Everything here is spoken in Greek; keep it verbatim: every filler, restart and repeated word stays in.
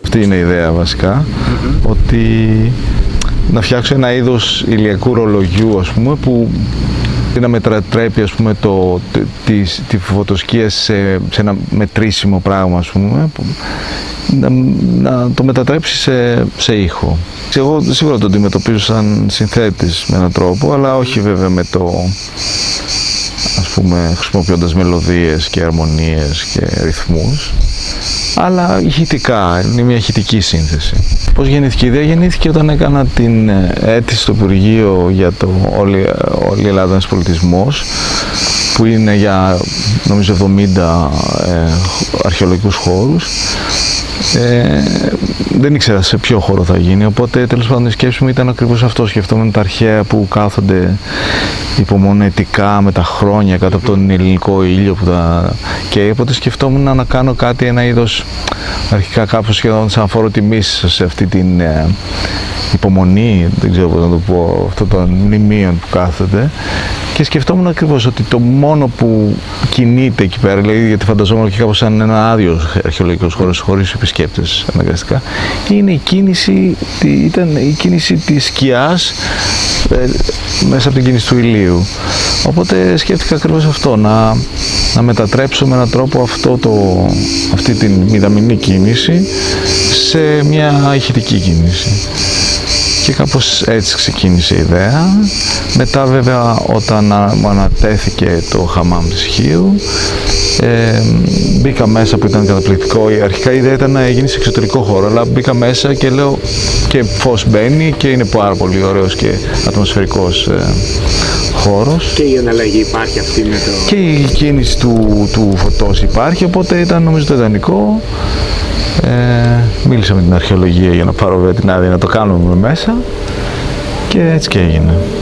Αυτή είναι η ιδέα βασικά, mm-hmm. ότι να φτιάξω ένα είδος ηλιακού ρολογιού, ας πούμε, που να μετατρέπει, ας πούμε, το, τη, τη φωτοσκία σε, σε ένα μετρήσιμο πράγμα, ας πούμε, που, να, να το μετατρέψει σε, σε ήχο. Εγώ σίγουρα το αντιμετωπίζω σαν συνθέτης με έναν τρόπο, αλλά όχι βέβαια με το, ας πούμε, χρησιμοποιώντας μελωδίες και αρμονίες και ρυθμούς, αλλά ηχητικά, είναι μια ηχητική σύνθεση. Πώς γεννήθηκε η ιδέα? Γεννήθηκε όταν έκανα την αίτηση στο Υπουργείο για το όλη, όλη η Ελλάδα ένας πολιτισμός, που είναι για νομίζω εβδομήντα ε, αρχαιολογικούς χώρους. Ε, δεν ήξερα σε ποιο χώρο θα γίνει, οπότε τέλος πάντων η σκέψη μου ήταν ακριβώς αυτό. Σκεφτόμουν τα αρχαία που κάθονται υπομονετικά με τα χρόνια κάτω από τον ελληνικό ήλιο που τα... και οπότε σκεφτόμουν να κάνω κάτι, ένα είδος αρχικά κάπως σχεδόν σαν φόρο τιμής σε αυτή την ε, υπομονή, δεν ξέρω πώς να το πω, αυτό των μνημείων που κάθονται. Και σκεφτόμουν ακριβώς ότι το μόνο που κινείται εκεί πέρα, δηλαδή, γιατί φανταζόμουν και κάπως σαν ένα άδειο αρχαιολογικός χώρος χωρίς επισκέπτες αναγκαστικά, είναι η κίνηση, ήταν η κίνηση της σκιάς ε, μέσα από την κίνηση του ηλίου. Οπότε σκέφτηκα ακριβώς αυτό, να, να μετατρέψω με έναν τρόπο αυτό το, αυτή την μηδαμινή κίνηση σε μια ηχητική κίνηση. Και κάπως έτσι ξεκίνησε η ιδέα. Μετά βέβαια όταν μου ανατέθηκε το χαμάμ της Χίου, ε, μπήκα μέσα που ήταν καταπληκτικό. Η αρχικά η ιδέα ήταν να γίνει σε εξωτερικό χώρο, αλλά μπήκα μέσα και λέω και φως μπαίνει και είναι πάρα πολύ ωραίος και ατμοσφαιρικός ε, χώρος. Και η αναλλαγή υπάρχει αυτή με το... Και η κίνηση του, του φωτός υπάρχει, οπότε ήταν νομίζω το ιδανικό. Ε, μίλησα με την αρχαιολογία για να πάρω την άδεια να το κάνουμε μέσα και έτσι και έγινε.